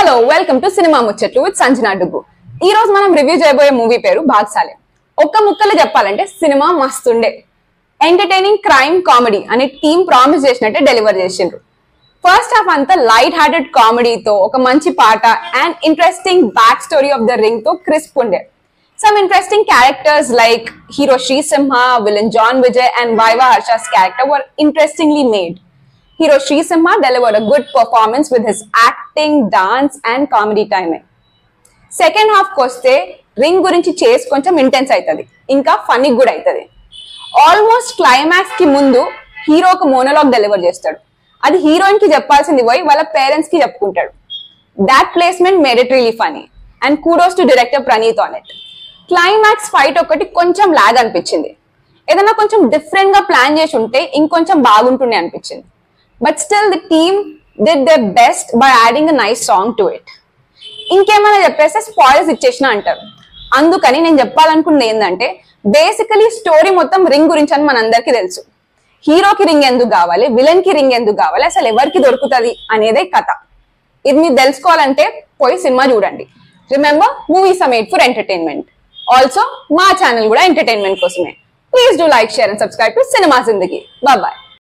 Hello welcome to cinema ముచ్చట్లు with Sanjana Duggu. ఈ రోజు మనం రివ్యూ చేయబోయే మూవీ పేరు భాగ్సాలే. ఒక్క ముక్కలో చెప్పాలంటే సినిమా మస్తుండే. ఎంటర్టైనింగ్ క్రైమ్ కామెడీ అనే టీమ్ ప్రామిస్ చేసినట్టే డెలివర్ చేసిండ్రు. ఫస్ట్ హాఫ్ అంతా లైట్ హార్టెడ్ కామెడీతో ఒక మంచి పాట and interesting back story of the ring తో క్రిస్ప్ ఉండే. Some interesting characters like hero Simha, villain John Vijay and Bhairava Harsha's character were interestingly made. Hero Simha delivered a good performance with his acting, dance and comedy timing. Second half koste ring gurinchi chase koncham intense aitadi. Inka funny good aitadi. Almost climax ki mundu hero ku monologue deliver chestadu. Adi heroine ki cheppalsindi voyi valla parents ki cheppukuntadu. That placement made it really funny and kudos to director Praneeth on it. Climax fight ఒకటి కొంచెం log అనిపించింది. ఏదైనా కొంచెం different గా plan చేసి ఉంటే ఇంకొంచెం బాగుంటుండే అనిపించింది. But still the team did their best by adding a nice song to it. ఇంకేమైనా చెప్పేస్తే స్పాయిల్స్ ఇచ్చేసిన అంటారు. అందుకని నేను చెప్పాలనుకున్నది ఏంటంటే బేసికలీ స్టోరీ మొత్తం రింగ్ గురించి అని మనందరికీ తెలుసు. హీరోకి రింగ్ ఎందుకు కావాలి, విలన్ కి రింగ్ ఎందుకు కావాలి, అసలు ఎవరికి దొరుకుతుంది అనేదే కథ. ఇది మీరు తెలుసుకోవాలంటే పోయి సినిమా చూడండి. Remember, movies are made for entertainment. Also, my channel kuda entertainment kosame. Please do like, share and subscribe to Cinema Zindagi. Bye bye.